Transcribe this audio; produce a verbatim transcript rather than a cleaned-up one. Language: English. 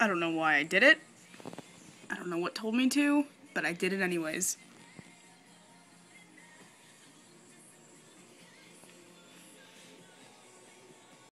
I don't know why I did it. I don't know what told me to, but I did it anyways.